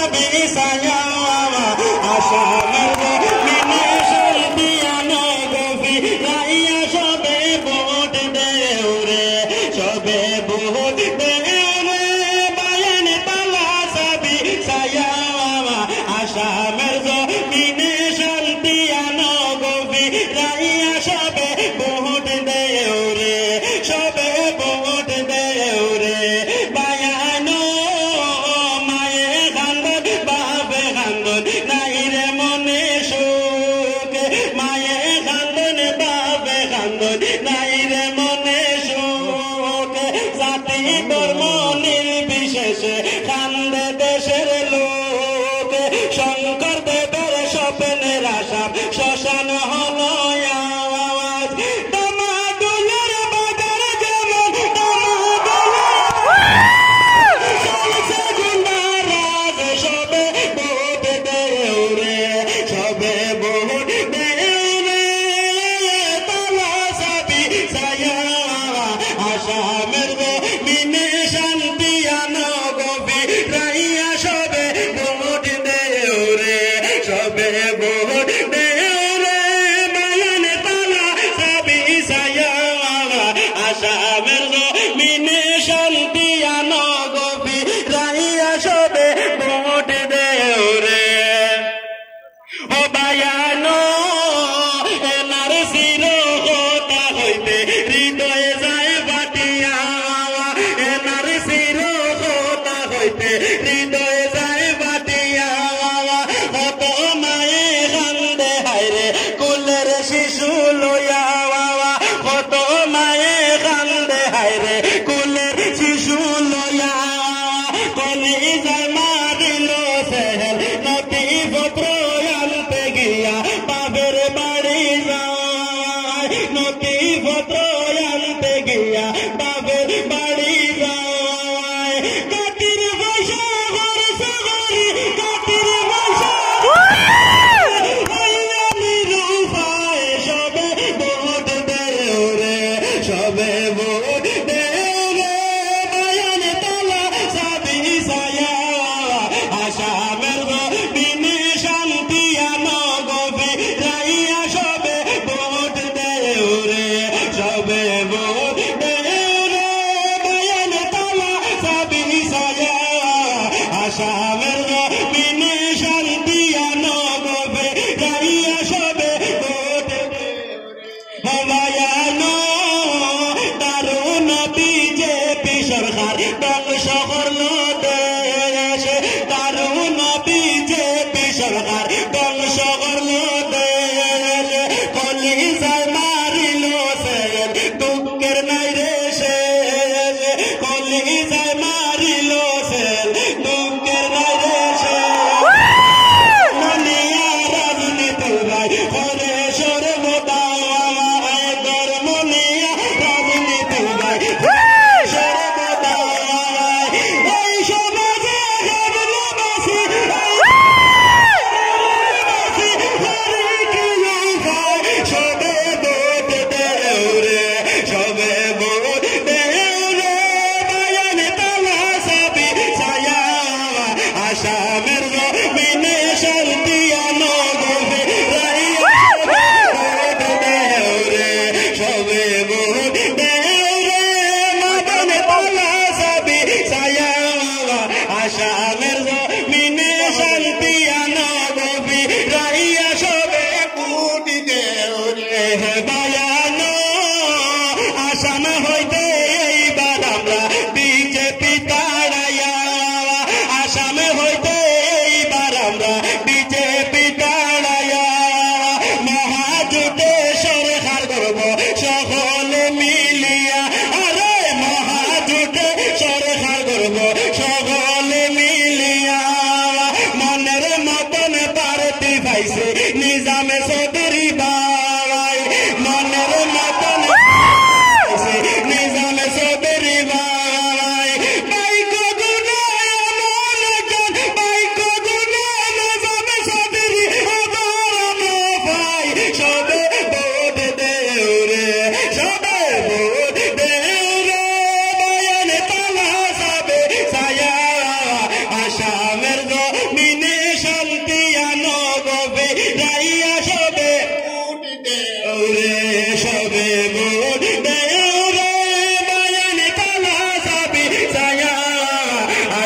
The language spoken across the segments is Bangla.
সকলে মিলিয়া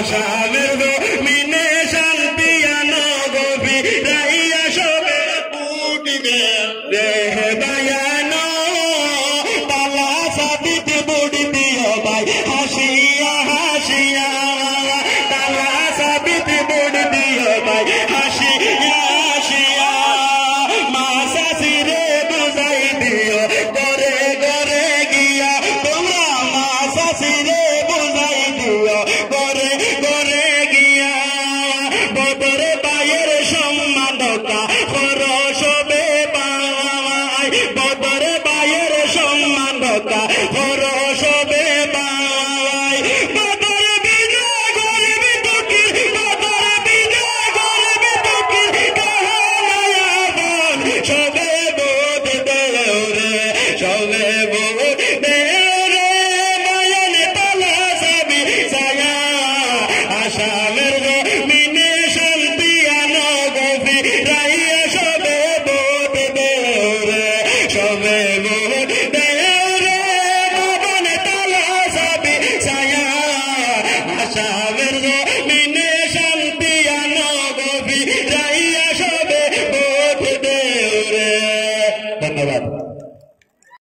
আসামের জমিনে শান্তি আনো গো ফিরাইয়া সবে উঠিবে দেহ বায়ানো তালা সাবিত বুড়ি দিও ভাই হাসিয়া হাসিয়া তালা সাবিত বুড়ি দিও ভাই হাসিয়া হাসিয়া মা শাশিরে বুঝাই দিও ঘরে ঘরে গিয়া তোমরা মা শাশিরে বুঝাই দিও ঘরে ঘরে গিয়া বদরে পায়ের সম্মানতা খরচ হবে পাই বদরে পায়ের সম্মানতা খরচ হবে পাই বদর বিজয় করবি তোকে বদর বিজয় করবি তোকে কাহানায়াবন সবে বোধ দেও রে সবে বোধ দেও রে নয়ন তলা সবি ছায়া আসামের জমিনে শান্তি আনো গো ফিরাইয়া